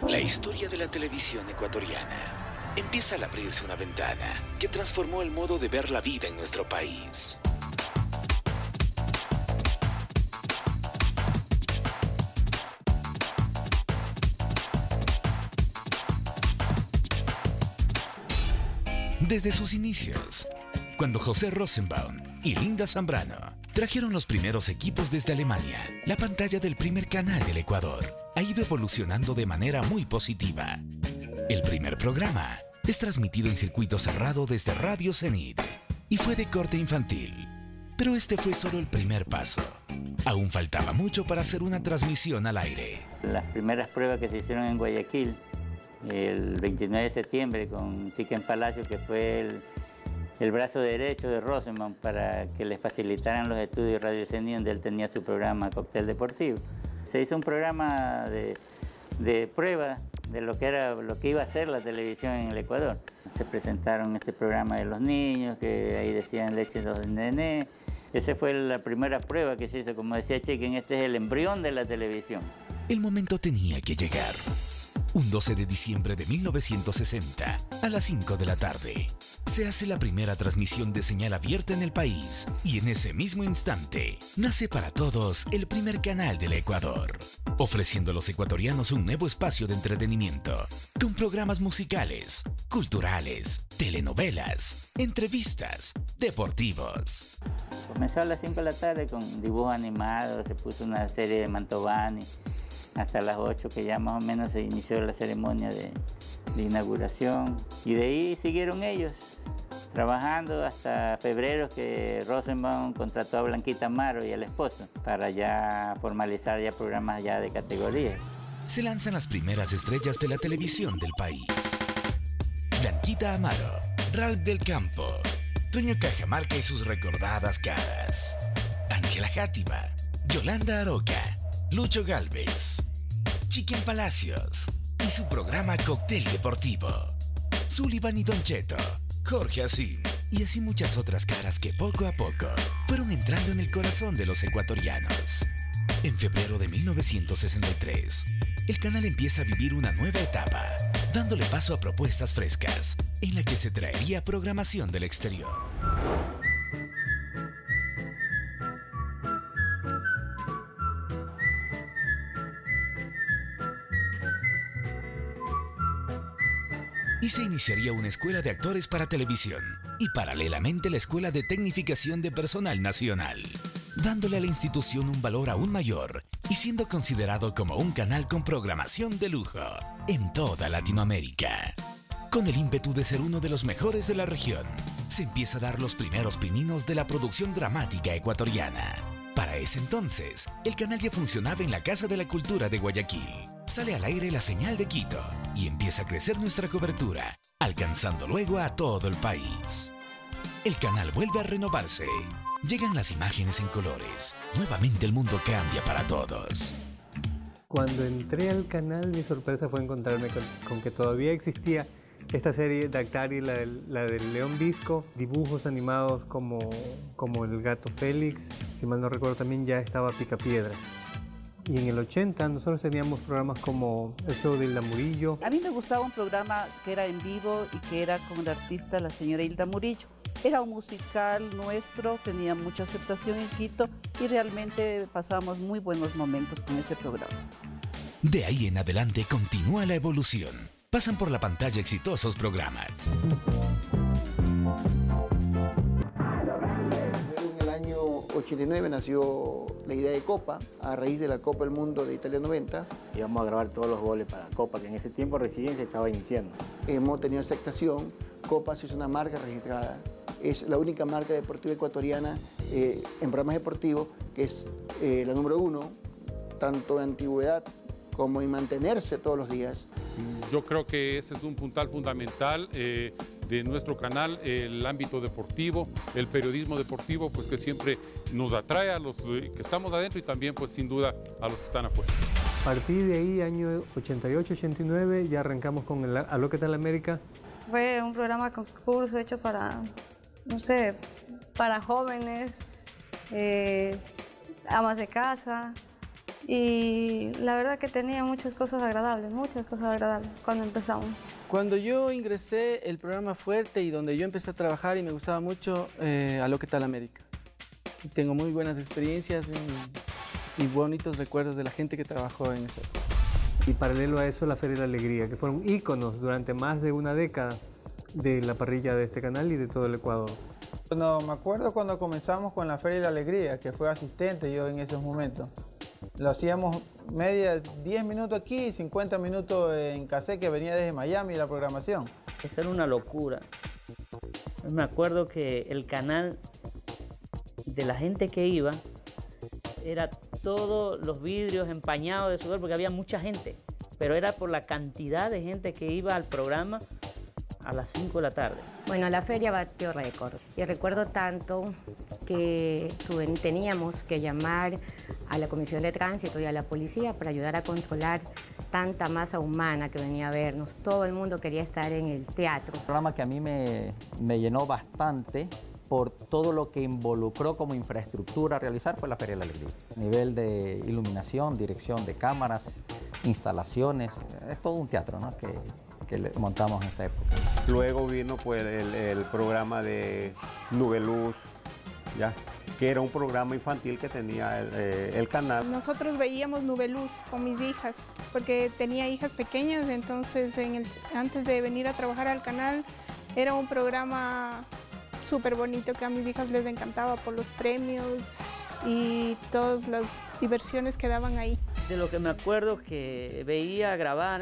La historia de la televisión ecuatoriana empieza al abrirse una ventana que transformó el modo de ver la vida en nuestro país. Desde sus inicios, cuando José Rosenbaum y Linda Zambrano trajeron los primeros equipos desde Alemania, la pantalla del primer canal del Ecuador ha ido evolucionando de manera muy positiva. El primer programa es transmitido en circuito cerrado desde Radio Cenit y fue de corte infantil. Pero este fue solo el primer paso. Aún faltaba mucho para hacer una transmisión al aire. Las primeras pruebas que se hicieron en Guayaquil, el 29 de septiembre con Chiquen Palacio, que fue el brazo derecho de Rosenbaum para que le facilitaran los estudios de Radio Cenit, donde él tenía su programa Cóctel Deportivo. Se hizo un programa de prueba de lo que iba a ser la televisión en el Ecuador. Se presentaron este programa de los niños, que ahí decían leche de los nené. Esa fue la primera prueba que se hizo. Como decía Chiquen, este es el embrión de la televisión. El momento tenía que llegar. Un 12 de diciembre de 1960, a las 5 de la tarde, se hace la primera transmisión de señal abierta en el país y en ese mismo instante nace para todos el primer canal del Ecuador, ofreciendo a los ecuatorianos un nuevo espacio de entretenimiento con programas musicales, culturales, telenovelas, entrevistas, deportivos. Comenzó a las 5 de la tarde con dibujos animados, se puso una serie de Mantovani, hasta las 8 que ya más o menos se inició la ceremonia de inauguración, y de ahí siguieron ellos trabajando hasta febrero, que Rosenbaum contrató a Blanquita Amaro y al esposo para ya formalizar ya programas ya de categoría. Se lanzan las primeras estrellas de la televisión del país. Blanquita Amaro, Ralph del Campo, Toño Cajamarca y sus recordadas caras, Ángela Játiva, Yolanda Aroca, Lucho Gálvez, Chiquen Palacios y su programa Cóctel Deportivo, Sullivan y Don Cheto, Jorge Asín y así muchas otras caras que poco a poco fueron entrando en el corazón de los ecuatorianos. En febrero de 1963, el canal empieza a vivir una nueva etapa, dándole paso a propuestas frescas, en la que se traería programación del exterior. Y se iniciaría una escuela de actores para televisión y paralelamente la Escuela de Tecnificación de Personal Nacional, dándole a la institución un valor aún mayor y siendo considerado como un canal con programación de lujo en toda Latinoamérica. Con el ímpetu de ser uno de los mejores de la región, se empieza a dar los primeros pininos de la producción dramática ecuatoriana. Para ese entonces, el canal ya funcionaba en la Casa de la Cultura de Guayaquil. Sale al aire la señal de Quito y empieza a crecer nuestra cobertura, alcanzando luego a todo el país. El canal vuelve a renovarse. Llegan las imágenes en colores. Nuevamente el mundo cambia para todos. Cuando entré al canal, mi sorpresa fue encontrarme con que todavía existía esta serie Daktari, la del León Visco, dibujos animados como El Gato Félix. Si mal no recuerdo, también ya estaba Picapiedra. Y en el 80 nosotros teníamos programas como el show de Hilda Murillo. A mí me gustaba un programa que era en vivo y que era con la artista la señora Hilda Murillo. Era un musical nuestro, tenía mucha aceptación en Quito y realmente pasábamos muy buenos momentos con ese programa. De ahí en adelante continúa la evolución. Pasan por la pantalla exitosos programas. En el año 89 nació la idea de Copa, a raíz de la Copa del Mundo de Italia 90. Íbamos a grabar todos los goles para Copa, que en ese tiempo recién se estaba iniciando. Hemos tenido aceptación. Copa es una marca registrada. Es la única marca deportiva ecuatoriana en programas deportivos que es la número 1, tanto en antigüedad como en mantenerse todos los días. Yo creo que ese es un puntal fundamental de nuestro canal, el ámbito deportivo, el periodismo deportivo, pues que siempre nos atrae a los que estamos adentro y también, pues sin duda, a los que están afuera. A partir de ahí, año 88-89, ya arrancamos con Aló, ¿qué tal América? Fue un programa concurso hecho para, no sé, para jóvenes, amas de casa, y la verdad que tenía muchas cosas agradables cuando empezamos. Cuando yo ingresé, el programa fuerte y donde yo empecé a trabajar y me gustaba mucho, a Lo que tal América. Y tengo muy buenas experiencias y bonitos recuerdos de la gente que trabajó en esa época. Y paralelo a eso, la Feria de la Alegría, que fueron íconos durante más de una década de la parrilla de este canal y de todo el Ecuador. No, me acuerdo cuando comenzamos con la Feria de la Alegría, que fue asistente yo en esos momentos. Lo hacíamos 10 minutos aquí, 50 minutos en cassette, que venía desde Miami la programación. Eso era una locura. Me acuerdo que el canal, de la gente que iba, era todos los vidrios empañados de sudor porque había mucha gente, pero era por la cantidad de gente que iba al programa a las 5 de la tarde. Bueno, la feria batió récord y recuerdo tanto que teníamos que llamar a la Comisión de Tránsito y a la policía para ayudar a controlar tanta masa humana que venía a vernos. Todo el mundo quería estar en el teatro. Un programa que a mí me llenó bastante por todo lo que involucró como infraestructura a realizar fue la Feria de la Alegría. Nivel de iluminación, dirección de cámaras, instalaciones, es todo un teatro, ¿no? que montamos en esa época. Luego vino pues el programa de Nube Luz, ¿ya? Que era un programa infantil que tenía el canal. Nosotros veíamos Nube Luz con mis hijas, porque tenía hijas pequeñas, entonces antes de venir a trabajar al canal era un programa súper bonito que a mis hijas les encantaba por los premios y todas las diversiones que daban ahí. De lo que me acuerdo que veía grabar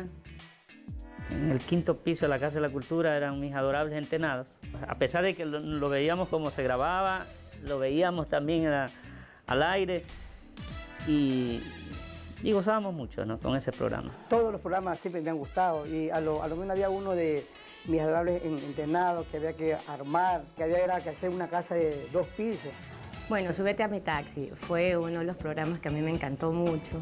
en el 5º piso de la Casa de la Cultura eran mis adorables entenados. A pesar de que lo veíamos como se grababa, lo veíamos también al aire y gozábamos mucho, ¿no?, con ese programa. Todos los programas siempre me han gustado y a lo menos había uno de mis adorables entenados que había que armar, que había que hacer una casa de 2 pisos. Bueno, Súbete a mi taxi fue uno de los programas que a mí me encantó mucho.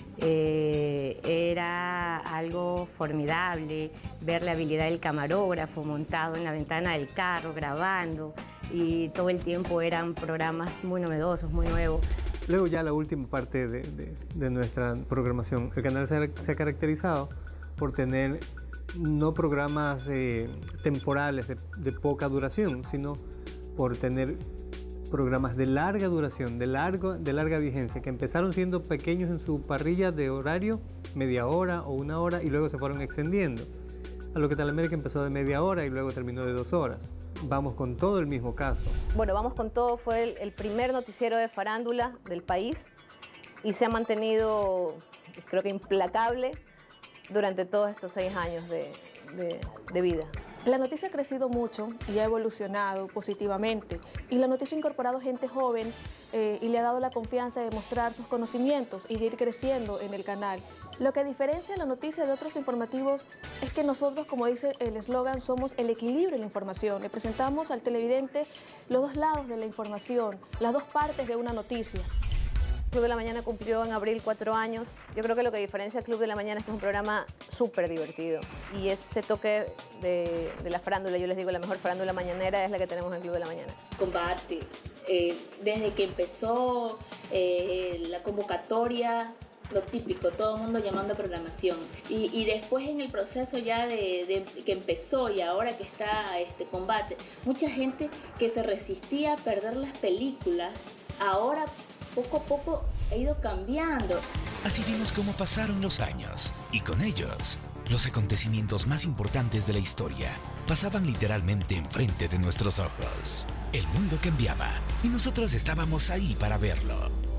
Era algo formidable ver la habilidad del camarógrafo montado en la ventana del carro grabando y todo el tiempo eran programas muy novedosos, muy nuevos. Luego ya la última parte de nuestra programación. El canal se ha caracterizado por tener no programas temporales de poca duración, sino por tener programas de larga duración, de larga vigencia, que empezaron siendo pequeños en su parrilla de horario, media hora o 1 hora, y luego se fueron extendiendo. A Lo que tal América empezó de media hora y luego terminó de 2 horas. Vamos con todo el mismo caso. Bueno, Vamos con todo fue el primer noticiero de farándula del país y se ha mantenido, creo que implacable, durante todos estos 6 años de vida. La noticia ha crecido mucho y ha evolucionado positivamente y la noticia ha incorporado gente joven y le ha dado la confianza de mostrar sus conocimientos y de ir creciendo en el canal. Lo que diferencia la noticia de otros informativos es que nosotros, como dice el eslogan, somos el equilibrio de la información. Le presentamos al televidente los 2 lados de la información, las 2 partes de una noticia. Club de la Mañana cumplió en abril 4 años. Yo creo que lo que diferencia al Club de la Mañana es que es un programa súper divertido. Y ese toque de la farándula, yo les digo, la mejor farándula mañanera es la que tenemos en el Club de la Mañana. Combate. Desde que empezó la convocatoria, lo típico, todo el mundo llamando a programación. Y después en el proceso ya de que empezó y ahora que está Combate, mucha gente que se resistía a perder las películas, ahora poco a poco ha ido cambiando. Así vimos cómo pasaron los años y con ellos los acontecimientos más importantes de la historia pasaban literalmente enfrente de nuestros ojos. El mundo cambiaba y nosotros estábamos ahí para verlo.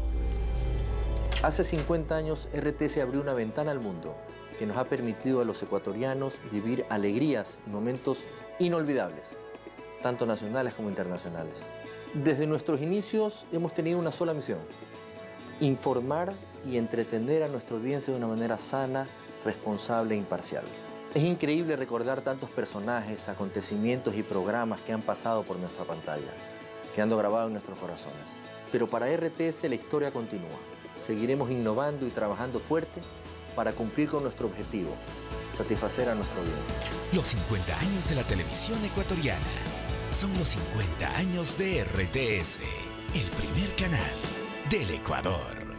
Hace 50 años RTS abrió una ventana al mundo que nos ha permitido a los ecuatorianos vivir alegrías y momentos inolvidables, tanto nacionales como internacionales. Desde nuestros inicios hemos tenido una sola misión: informar y entretener a nuestra audiencia de una manera sana, responsable e imparcial. Es increíble recordar tantos personajes, acontecimientos y programas que han pasado por nuestra pantalla, quedando grabados en nuestros corazones. Pero para RTS la historia continúa. Seguiremos innovando y trabajando fuerte para cumplir con nuestro objetivo, satisfacer a nuestra audiencia. Los 50 años de la televisión ecuatoriana son los 50 años de RTS, el primer canal del Ecuador.